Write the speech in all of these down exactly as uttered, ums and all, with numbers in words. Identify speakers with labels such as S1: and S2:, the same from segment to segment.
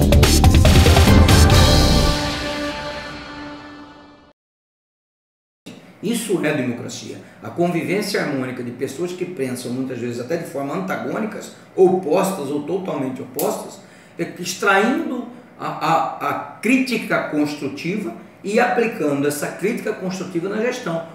S1: Isso é democracia. A convivência harmônica de pessoas que pensam muitas vezes até de forma antagônicas, opostas ou totalmente opostas, extraindo a, a, a crítica construtiva e aplicando essa crítica construtiva na gestão.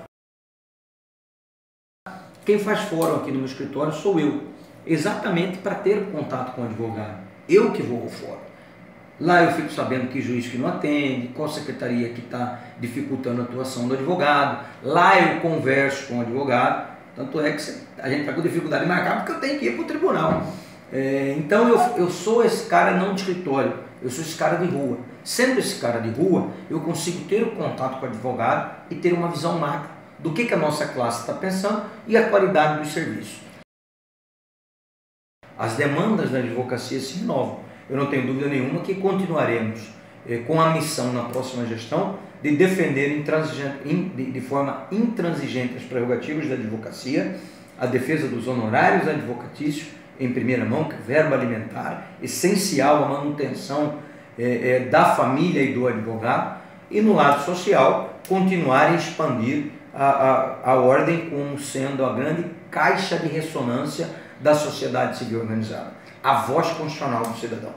S1: Quem faz fórum aqui no meu escritório sou eu, exatamente para ter contato com o advogado. Eu que vou ao fórum. Lá eu fico sabendo que juiz que não atende, qual secretaria que está dificultando a atuação do advogado. Lá eu converso com o advogado, tanto é que a gente está com dificuldade de marcar porque eu tenho que ir para o tribunal. É, então eu, eu sou esse cara não de escritório, eu sou esse cara de rua. Sendo esse cara de rua, eu consigo ter o contato com o advogado e ter uma visão macro do que, que a nossa classe está pensando e a qualidade dos serviços. As demandas da advocacia se renovam. Eu não tenho dúvida nenhuma que continuaremos eh, com a missão na próxima gestão de defender de, de forma intransigente as prerrogativas da advocacia, a defesa dos honorários advocatícios em primeira mão, que é verba alimentar, essencial à manutenção eh, eh, da família e do advogado, e no lado social, continuar a expandir a, a, a ordem como sendo a grande caixa de ressonância da sociedade civil organizada, a voz constitucional do cidadão.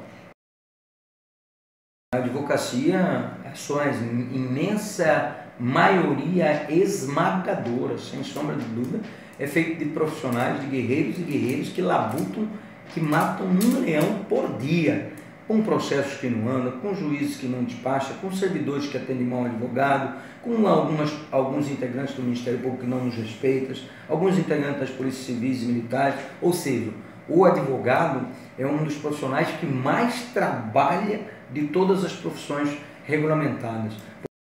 S1: A advocacia, a sua imensa maioria esmagadora, sem sombra de dúvida, é feita de profissionais, de guerreiros e guerreiras que labutam, que matam um leão por dia, com processos que não andam, com juízes que não despacham, com servidores que atendem mal ao advogado, com algumas, alguns integrantes do Ministério Público que não nos respeitam, alguns integrantes das polícias civis e militares, ou seja, o advogado é um dos profissionais que mais trabalha de todas as profissões regulamentadas.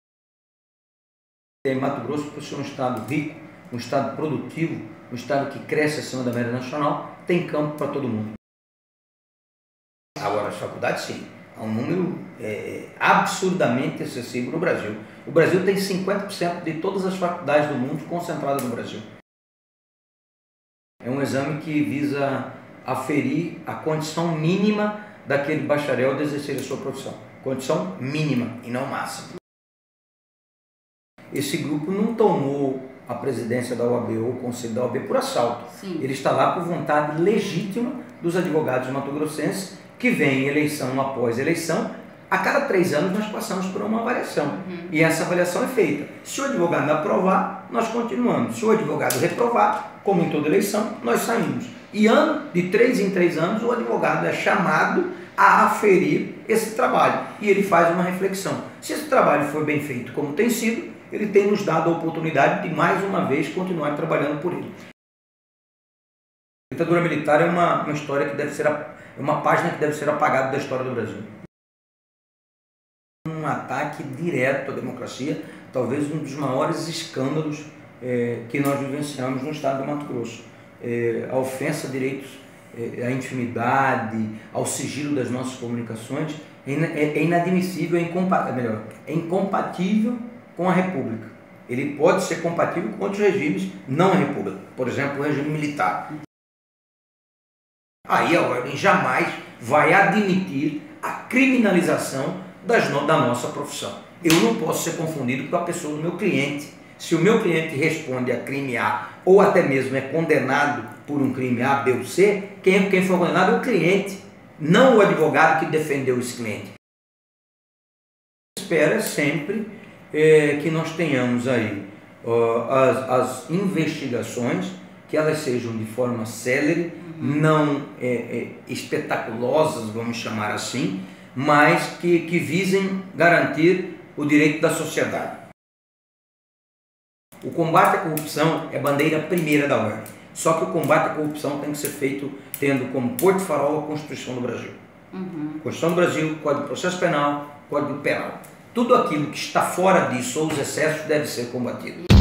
S1: Em Mato Grosso, por ser um estado rico, um estado produtivo, um estado que cresce acima da média nacional, tem campo para todo mundo. Agora, as faculdades, sim, há um número é, absurdamente excessivo no Brasil. O Brasil tem cinquenta por cento de todas as faculdades do mundo concentradas no Brasil. É um exame que visa aferir a condição mínima daquele bacharel de exercer a sua profissão. Condição mínima e não máxima. Esse grupo não tomou a presidência da O A B ou o conselho da O A B por assalto. Sim. Ele está lá por vontade legítima dos advogados mato-grossenses que vem eleição após eleição. A cada três anos nós passamos por uma avaliação. Uhum. E essa avaliação é feita. Se o advogado aprovar, nós continuamos. Se o advogado reprovar, como em toda eleição, nós saímos. E ano, de três em três anos, o advogado é chamado a aferir esse trabalho. E ele faz uma reflexão. Se esse trabalho for bem feito como tem sido, ele tem nos dado a oportunidade de mais uma vez continuar trabalhando por ele. A ditadura militar é uma, uma história que deve ser, é uma página que deve ser apagada da história do Brasil. Um ataque direto à democracia, talvez um dos maiores escândalos é, que nós vivenciamos no estado do Mato Grosso. É, a ofensa a direitos, é, à intimidade, ao sigilo das nossas comunicações é, é, é inadmissível, é, incompa é, melhor, é incompatível com a República. Ele pode ser compatível com outros regimes, não a República. Por exemplo, o regime militar. Aí a ordem jamais vai admitir a criminalização das no, da nossa profissão. Eu não posso ser confundido com a pessoa do meu cliente. Se o meu cliente responde a crime A ou até mesmo é condenado por um crime A, B ou C, quem, quem foi condenado é o cliente, não o advogado que defendeu esse cliente. Espera sempre é, que nós tenhamos aí ó, as, as investigações, que elas sejam de forma célere, não é, é, espetaculosas, vamos chamar assim, mas que, que visem garantir o direito da sociedade. O combate à corrupção é a bandeira primeira da ordem. Só que o combate à corrupção tem que ser feito tendo como porto-farol a Constituição do Brasil. Uhum. Constituição do Brasil, Código de Processo Penal, Código Penal. Tudo aquilo que está fora disso ou os excessos deve ser combatido.